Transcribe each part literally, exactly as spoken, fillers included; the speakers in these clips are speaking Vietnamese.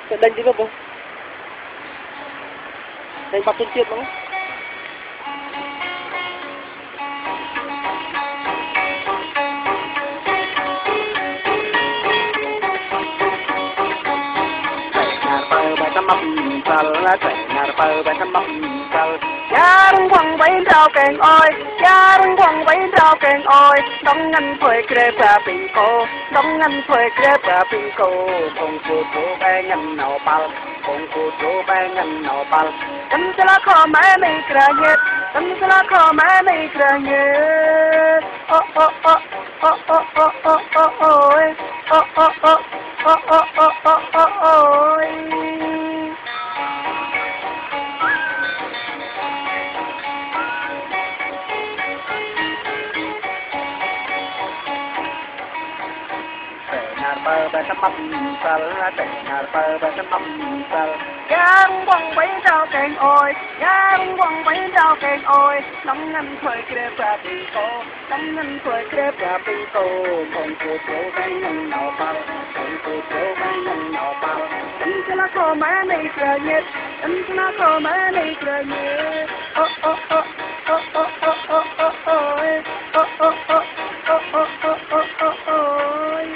đánh đi bông đánh bắt trên chiếc bông mầm sal lá trẻ nار bờ bên mầm sal yarung quăng bay rau keng oi yarung quăng bay rau keng oi dong ngân phơi kre ba pin cô dong ngân phơi kre ba pin cô phong cô cô bay ngân nọ pal phong cô cô bay ngân nọ pal tâm sala kho mẹ mi kra nhet tâm sala kho mẹ mi kra nhet o o o o o o o o oi o o o o o o o oi bờ bên mầm sal trẻ nار bờ bên mầm sal yang quăng bay rau keng oi yang quăng bay rau keng oi nóng ngân phơi kre ba pin cô nóng ngân phơi kre ba pin cô phong cô cô bay ngân nọ bao phong cô cô bay ngân nọ bao tâm sala ko mẹ mi kra nhet tâm sala ko mẹ mi kra nhet o o o o o o o o oi o o o o o o o oi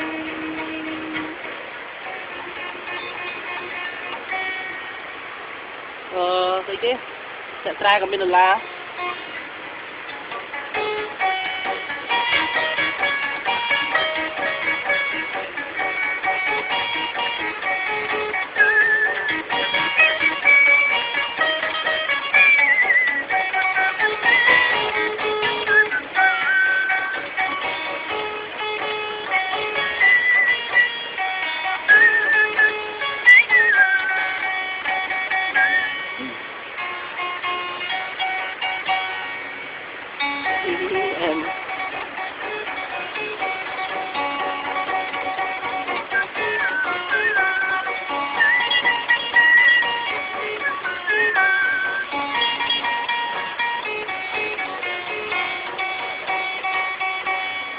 ờ cái chứ sẽ trai của mình là em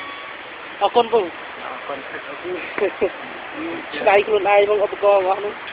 ở con vùng đây luôn ai bông ốc con ngõ nữa